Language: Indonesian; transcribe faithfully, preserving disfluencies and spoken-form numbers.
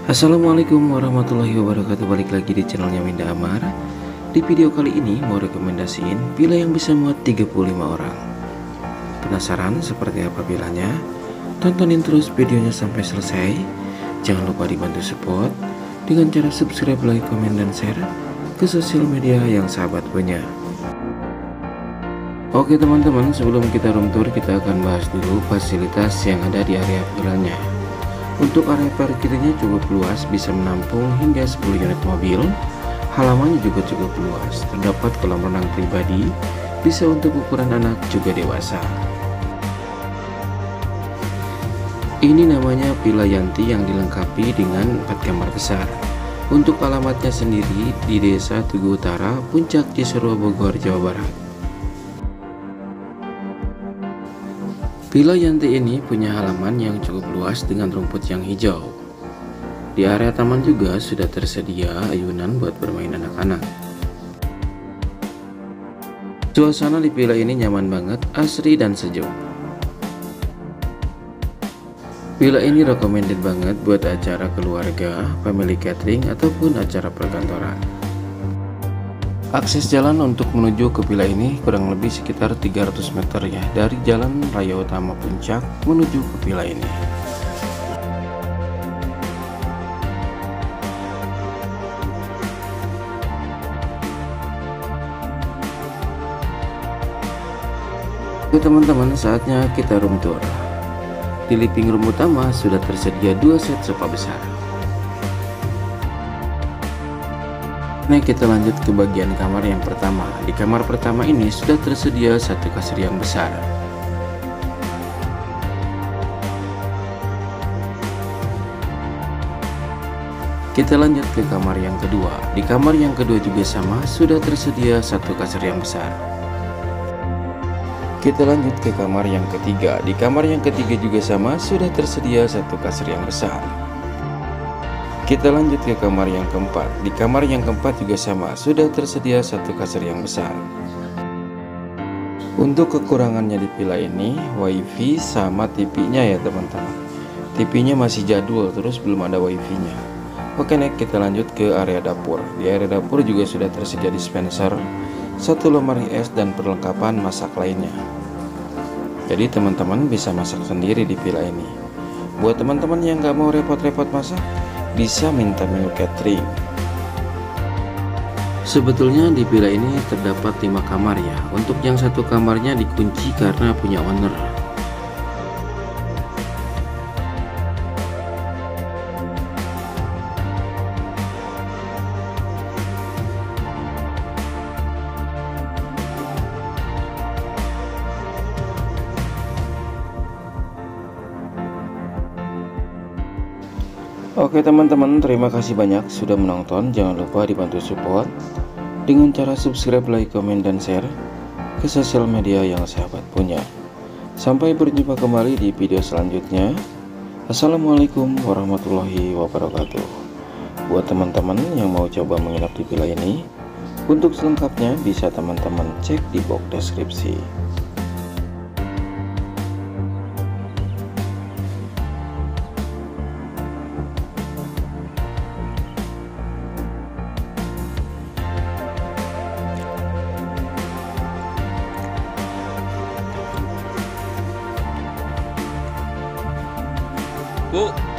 Assalamualaikum warahmatullahi wabarakatuh. Balik lagi di channelnya Minda Amar. Di video kali ini mau rekomendasiin villa yang bisa muat tiga puluh lima orang. Penasaran seperti apa villanya? Tontonin terus videonya sampai selesai. Jangan lupa dibantu support dengan cara subscribe, like, komen, dan share ke sosial media yang sahabat punya. Oke teman-teman, sebelum kita room tour, kita akan bahas dulu fasilitas yang ada di area villanya. Untuk area parkirnya cukup luas, bisa menampung hingga sepuluh unit mobil. Halamannya juga cukup luas, terdapat kolam renang pribadi, bisa untuk ukuran anak juga dewasa. Ini namanya Villa Yanti yang dilengkapi dengan empat kamar besar. Untuk alamatnya sendiri di Desa Tugu Utara, Puncak Cisarua, Bogor, Jawa Barat. Villa Yanti ini punya halaman yang cukup luas dengan rumput yang hijau. Di area taman juga sudah tersedia ayunan buat bermain anak-anak. Suasana di villa ini nyaman banget, asri dan sejuk. Villa ini recommended banget buat acara keluarga, family gathering, ataupun acara perkantoran. Akses jalan untuk menuju ke villa ini kurang lebih sekitar tiga ratus meter ya, dari jalan raya utama Puncak menuju ke villa ini. Oke teman-teman, saatnya kita room tour. Di living room utama sudah tersedia dua set sofa besar. Nah, kita lanjut ke bagian kamar yang pertama. Di kamar pertama ini sudah tersedia satu kasur yang besar. Kita lanjut ke kamar yang kedua. Di kamar yang kedua juga sama, sudah tersedia satu kasur yang besar. Kita lanjut ke kamar yang ketiga. Di kamar yang ketiga juga sama, sudah tersedia satu kasur yang besar. Kita lanjut ke kamar yang keempat. Di kamar yang keempat juga sama, sudah tersedia satu kasur yang besar. Untuk kekurangannya di villa ini, wifi sama T V-nya ya teman-teman. T V-nya masih jadul, terus belum ada wifi-nya. Oke, next kita lanjut ke area dapur. Di area dapur juga sudah tersedia dispenser, satu lemari es, dan perlengkapan masak lainnya. Jadi teman-teman bisa masak sendiri di villa ini. Buat teman-teman yang nggak mau repot-repot masak, bisa minta menu catering. Sebetulnya di villa ini terdapat lima kamar ya. Untuk yang satu kamarnya dikunci karena punya owner. Oke teman-teman, terima kasih banyak sudah menonton. Jangan lupa dibantu support dengan cara subscribe, like, komen, dan share ke sosial media yang sahabat punya. Sampai berjumpa kembali di video selanjutnya. Assalamualaikum warahmatullahi wabarakatuh. Buat teman-teman yang mau coba menginap di villa ini, untuk selengkapnya bisa teman-teman cek di box deskripsi. Bu,